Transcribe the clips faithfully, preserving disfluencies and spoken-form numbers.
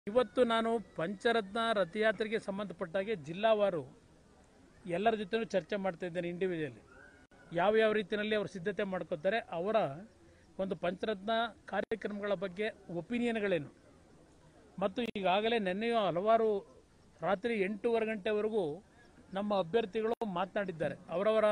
ಇವತ್ತು ನಾನು ಪಂಚರತ್ನ ರಥಯಾತ್ರೆಗೆ ಸಂಬಂಧಪಟ್ಟಾಗೆ ಜಿಲ್ಲಾವಾರು ಎಲ್ಲರ ಜೊತೆನೂ ಚರ್ಚೆ ಮಾಡ್ತಾ ಇದ್ದೇನೆ. ಇಂಡಿವಿಜುವಲಿ ಯಾವ ಯಾವ ರೀತಿಯಲ್ಲಿ ಅವರು ಸಿದ್ಧತೆ ಮಾಡ್ಕೋತಾರೆ, ಅವರ ಒಂದು ಪಂಚರತ್ನ ಕಾರ್ಯಕ್ರಮಗಳ ಬಗ್ಗೆ ಒಪಿನಿಯನ್ಗಳೇನು, ಮತ್ತು ಈಗಾಗಲೇ ನಿನ್ನೆಯೂ ಹಲವಾರು ರಾತ್ರಿ ಎಂಟೂವರೆ ಗಂಟೆವರೆಗೂ ನಮ್ಮ ಅಭ್ಯರ್ಥಿಗಳು ಮಾತನಾಡಿದ್ದಾರೆ. ಅವರವರ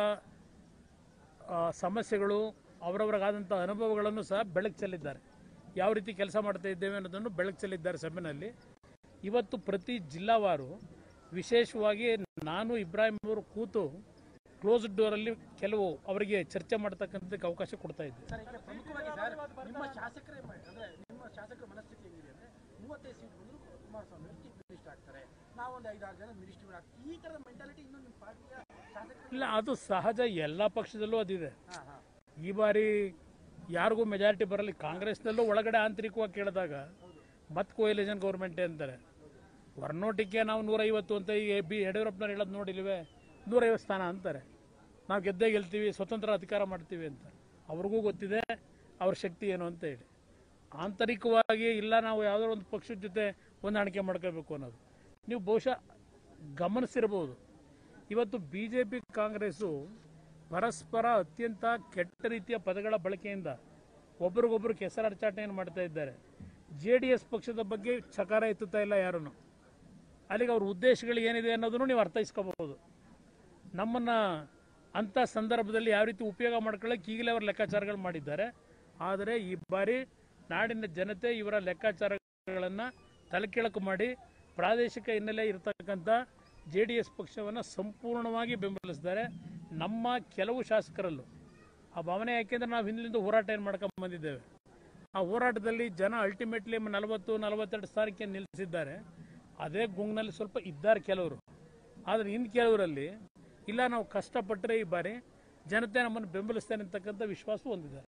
ಸಮಸ್ಯೆಗಳು, ಅವರವರಿಗಾದಂಥ ಅನುಭವಗಳನ್ನು ಸಹ ಬೆಳಕು ಚೆಲ್ಲಿದ್ದಾರೆ. ಯಾವ ರೀತಿ ಕೆಲಸ ಮಾಡ್ತಾ ಇದ್ದೇವೆ ಅನ್ನೋದನ್ನು ಬೆಳಕು ಚೆಲ್ಲಿದ್ದಾರೆ ಸಭೆಯಲ್ಲಿ. ಇವತ್ತು ಪ್ರತಿ ಜಿಲ್ಲಾವಾರು ವಿಶೇಷವಾಗಿ ನಾನು ಇಬ್ರಾಹಿಂ ಅವರು ಕೂತು ಕ್ಲೋಸ್ಡ್ ಡೋರಲ್ಲಿ ಕೆಲವು ಅವರಿಗೆ ಚರ್ಚೆ ಮಾಡ್ತಕ್ಕಂಥದ್ದಕ್ಕೆ ಅವಕಾಶ ಕೊಡ್ತಾ ಇದ್ದೆ. ನಿಮ್ಮ ಶಾಸಕರ ನಿಮ್ಮ ಶಾಸಕರ ಮನಸ್ಥಿತಿ ಏನಿದೆ ಅಂದರೆ ಮೂವತ್ತೈದು ಸೀಟ್ ಬಂದರೂ ಕುಮಾರಸ್ವಾಮಿ ಚೀಫ್ ಮಿನಿಸ್ಟರ್ ಆಗ್ತಾರೆ, ನಾವೊಂದು ಐದಾರು ಜನ ಮಿನಿಸ್ಟರ್ ಆಗ್ತೀವಿ, ಈ ಥರದ ಮೆಂಟಾಲಿಟಿ ಇನ್ನೂ ನಿಮ್ಮ ಪಾರ್ಟಿಯ ಶಾಸಕರು ಇಲ್ಲ. ಅದು ಸಹಜ, ಎಲ್ಲ ಪಕ್ಷದಲ್ಲೂ ಅದಿದೆ. ಈ ಬಾರಿ ಯಾರಿಗೂ ಮೆಜಾರಿಟಿ ಬರಲಿ. ಕಾಂಗ್ರೆಸ್ನಲ್ಲೂ ಒಳಗಡೆ ಆಂತರಿಕವಾಗಿ ಕೇಳಿದಾಗ ಮತ್ತೆ ಕೋಯಲೇಷನ್ ಗೌರ್ಮೆಂಟೇ ಅಂತಾರೆ. ಹೊರನೋಟಿಗೆ ನಾವು ನೂರೈವತ್ತು ಅಂತ ಈಗ ಬಿ ಯಡಿಯೂರಪ್ಪನವ್ರು ಹೇಳೋದು ನೋಡಿಲ್ವೇ, ನೂರೈವತ್ತು ಸ್ಥಾನ ಅಂತಾರೆ. ನಾವು ಗೆದ್ದೇ ಗೆಲ್ತೀವಿ, ಸ್ವತಂತ್ರ ಅಧಿಕಾರ ಮಾಡ್ತೀವಿ ಅಂತ. ಅವ್ರಿಗೂ ಗೊತ್ತಿದೆ ಅವ್ರ ಶಕ್ತಿ ಏನು ಅಂತ ಹೇಳಿ. ಆಂತರಿಕವಾಗಿ ಇಲ್ಲ ನಾವು ಯಾವುದೋ ಒಂದು ಪಕ್ಷದ ಜೊತೆ ಹೊಂದಾಣಿಕೆ ಮಾಡ್ಕೋಬೇಕು ಅನ್ನೋದು ನೀವು ಬಹುಶಃ ಗಮನಿಸಿರ್ಬೋದು. ಇವತ್ತು ಬಿ ಜೆ ಪಿ ಕಾಂಗ್ರೆಸ್ಸು ಪರಸ್ಪರ ಅತ್ಯಂತ ಕೆಟ್ಟ ರೀತಿಯ ಪದಗಳ ಬಳಕೆಯಿಂದ ಒಬ್ರಿಗೊಬ್ರು ಕೆಸರಚಾಟನೆಯನ್ನು ಮಾಡ್ತಾ ಇದ್ದಾರೆ. ಜೆ ಡಿ ಎಸ್ ಪಕ್ಷದ ಬಗ್ಗೆ ಚಕಾರ ಎತ್ತುತ್ತಾ ಇಲ್ಲ ಯಾರೂ. ಅಲ್ಲಿಗೆ ಅವ್ರ ಉದ್ದೇಶಗಳು ಏನಿದೆ ಅನ್ನೋದನ್ನು ನೀವು ಅರ್ಥೈಸ್ಕೋಬಹುದು. ನಮ್ಮನ್ನು ಅಂಥ ಸಂದರ್ಭದಲ್ಲಿ ಯಾವ ರೀತಿ ಉಪಯೋಗ ಮಾಡ್ಕೊಳ್ಳೋಕೆ ಈಗಲೇ ಅವರು ಲೆಕ್ಕಾಚಾರಗಳು ಮಾಡಿದ್ದಾರೆ. ಆದರೆ ಈ ಬಾರಿ ನಾಡಿನ ಜನತೆ ಇವರ ಲೆಕ್ಕಾಚಾರಗಳನ್ನು ತಲೆಕೆಳಕು ಮಾಡಿ ಪ್ರಾದೇಶಿಕ ಹಿನ್ನೆಲೆ ಇರತಕ್ಕಂಥ ಜೆ ಡಿ ಎಸ್ ಪಕ್ಷವನ್ನು ಸಂಪೂರ್ಣವಾಗಿ ಬೆಂಬಲಿಸಿದ್ದಾರೆ. ನಮ್ಮ ಕೆಲವು ಶಾಸಕರಲ್ಲೂ ಆ ಭಾವನೆ, ಯಾಕೆಂದರೆ ನಾವು ಹಿಂದಿನಿಂದ ಹೋರಾಟ ಏನು ಮಾಡ್ಕೊಂಡು ಬಂದಿದ್ದೇವೆ. ಆ ಹೋರಾಟದಲ್ಲಿ ಜನ ಅಲ್ಟಿಮೇಟ್ಲಿ ನಲವತ್ತು ನಲವತ್ತೆರಡು ಸ್ಥಾನಕ್ಕೆ ನಿಲ್ಲಿಸಿದ್ದಾರೆ. ಅದೇ ಗುಂಗಿನಲ್ಲಿ ಸ್ವಲ್ಪ ಇದ್ದಾರೆ ಕೆಲವರು. ಆದರೆ ಇನ್ನು ಕೆಲವರಲ್ಲಿ ಇಲ್ಲ, ನಾವು ಕಷ್ಟಪಟ್ಟರೆ ಈ ಬಾರಿ ಜನತೆ ನಮ್ಮನ್ನು ಬೆಂಬಲಿಸ್ತಾರೆ ಅಂತಕ್ಕಂಥ ವಿಶ್ವಾಸ ಹೊಂದಿದ್ದಾರೆ.